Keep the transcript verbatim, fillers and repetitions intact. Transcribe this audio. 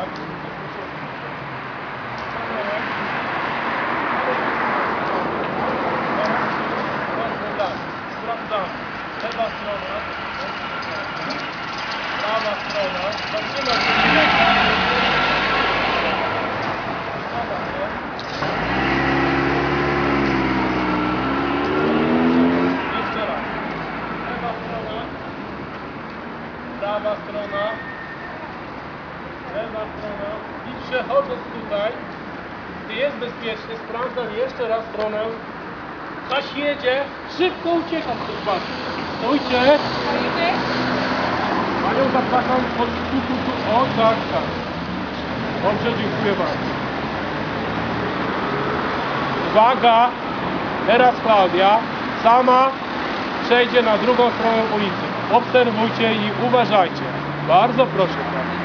tak? Sprawdzamy. Lewa strona. Prawa strona. Zaczynamy jeszcze raz. Lewa strona. Prawa strona. Lewa strona. I przechodząc tutaj, gdy jest bezpiecznie, sprawdzam jeszcze raz stronę. Zaś jedzie, szybko uciekam przed was. Stójcie! Panią zapraszam od tu, tu, tu. O, tak, tak. Dobrze, dziękuję bardzo. Uwaga! Teraz Klaudia sama przejdzie na drugą stronę ulicy. Obserwujcie i uważajcie. Bardzo proszę.